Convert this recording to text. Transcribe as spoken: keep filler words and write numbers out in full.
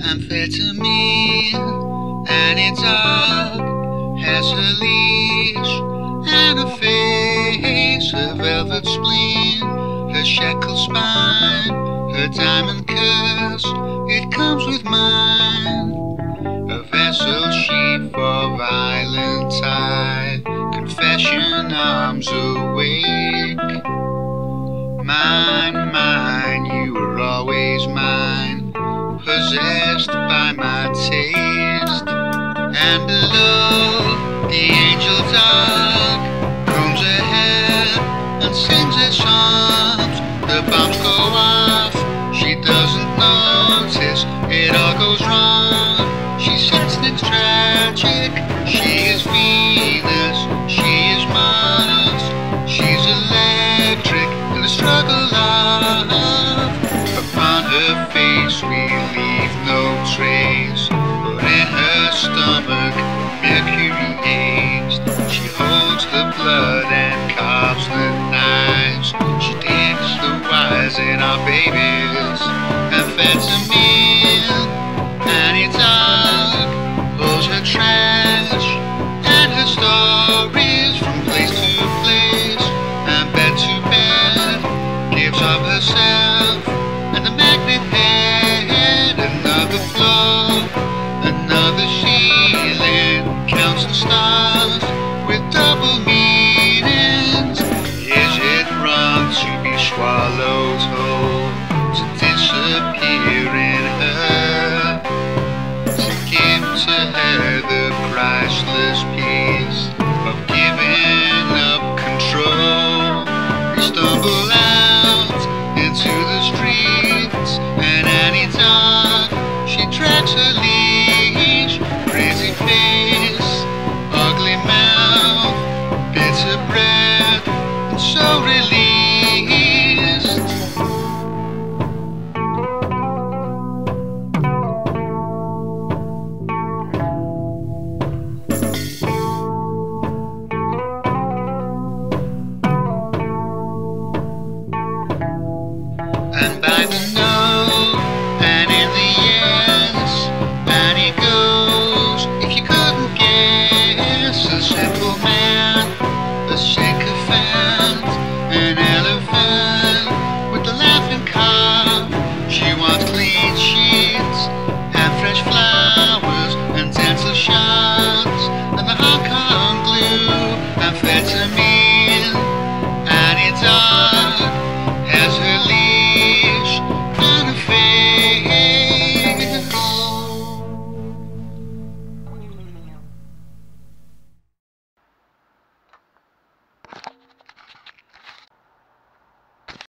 amphetamine, and its dog has her leash and a face, her velvet spleen, her shackled spine, her diamond curse, it comes with mine. A vessel she for violent tide, confession arms awake. Mine, mine, you were always mine, possessed by my taste. And below, the angel dog combs ahead and sings its songs. The bombs go off, she doesn't notice, it all goes wrong. She sits next tragic, she is Venus, she is Mars, she's electric in the struggle of. Upon her face we leave no trace, but in her stomach mercury aged. She holds the blood and carves the knives, she takes the wise in our babies and feds